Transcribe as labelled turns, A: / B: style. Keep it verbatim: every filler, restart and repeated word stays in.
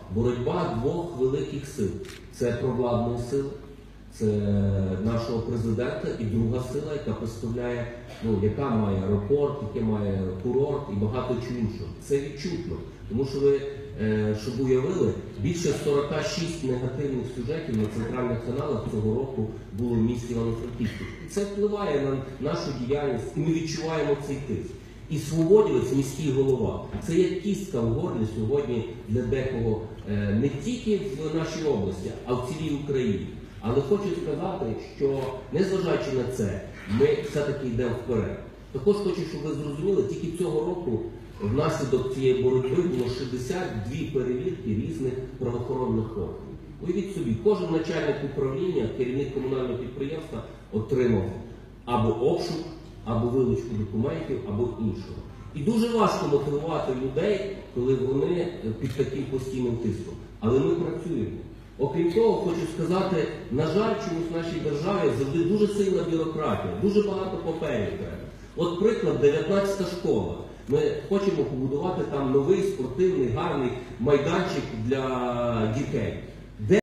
A: боротьба двох великих сил. Це провладної сили, це нашого президента, і друга сила, яка представляє, ну, яка має аеропорт, яка має курорт і багато чого іншого. Це відчутно, тому що ви, е, щоб уявили, більше сорок шість негативних сюжетів на центральних каналах цього року було в місті Івано-Франківську. І це впливає на нашу діяльність, і ми відчуваємо цей тиск. І свободівець, міський голова, це як кістка в горлі сьогодні для декого е, не тільки в нашій області, а в цілій Україні. Але хочу сказати, що незважаючи на це, ми все-таки йдемо вперед. Також хочу, щоб ви зрозуміли, тільки цього року внаслідок цієї боротьби було шістдесят дві перевірки різних правоохоронних органів. Уявіть собі, кожен начальник управління, керівник комунального підприємства отримав або обшук, або вилучку документів, або іншого. І дуже важко мотивувати людей, коли вони під таким постійним тиском. Але ми працюємо. Окрім того, хочу сказати, на жаль, чомусь в нашій державі завжди дуже сильна бюрократія, дуже багато паперів треба. От приклад, дев'ятнадцята школа. Ми хочемо побудувати там новий спортивний, гарний майданчик для дітей.